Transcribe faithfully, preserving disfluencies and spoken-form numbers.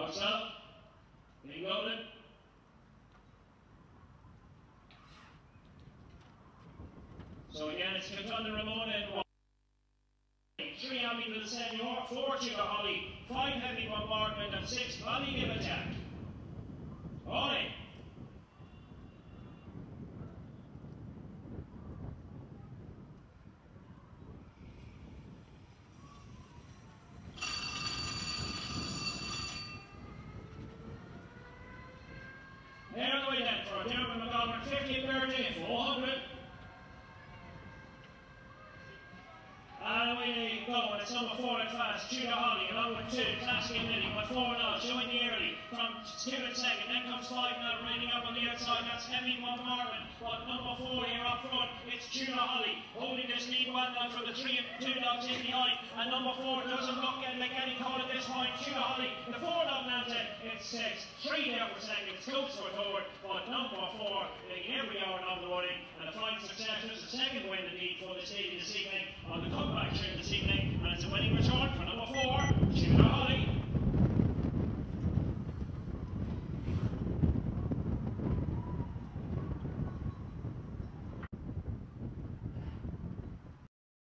Outside. Big loaded. So again, it's Cantunda Ramona and one. Three Abbey to the Senior, four Tudor Holly, five Heavy Bombardment, and six Bally Give Attack. Ollie. There on the way then for Dermot McGovern, fifty thirty, four hundred. And away they go, and it's number four and fast, Tudor Holly, along with two, Classic and Lily, but four now, two in the early, from two and second, then comes five now, running up on the outside, that's Heavy Bombardment, but number four here up front, it's Tudor Holly, holding this lead well now from the three and two dogs in behind, and number four doesn't look at like any call at this point, Tudor Holly, the four dog now then, it's six, three there for second, it's Coates for third, but number four, in every hour of the running, and a fine success, there's a second win indeed for this lady this evening, on the